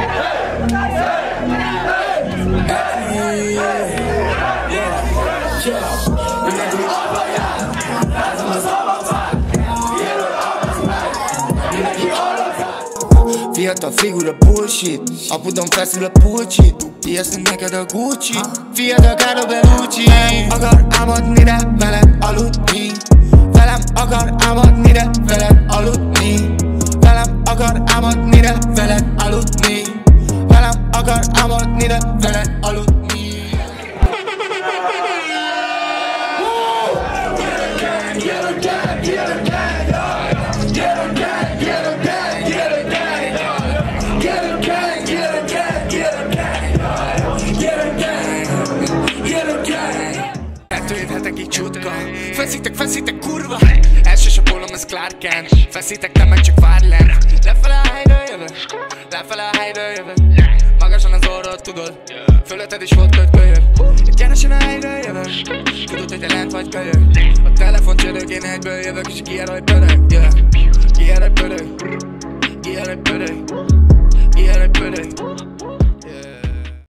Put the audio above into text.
Fiatal figura bullshit, apudom feszül a pulcsit. Ijesztünk neked a Gucci, fiad a Carlo Bellucci. Akar álmodni, de veled aludni. Velem akar álmodni, de veled aludni. Velem akar álmodni, de veled aludni. Velem akar álmodni, de veled aludni. Feszítek kurva, első sapolom, ez Clark Kent. Feszítek, te meg csak várj lent. Lefele a helyről jövök, lefele a helyről jövök. Magasan az orrod, tudod, fölötted is volt kölyök. Egyenesen a helyről jövök, tudod, hogy te lent vagy kölyök. A telefon csörög, én egyből jövök, és kijelöl pörög. Kijelöl pörög, kijelöl pörög.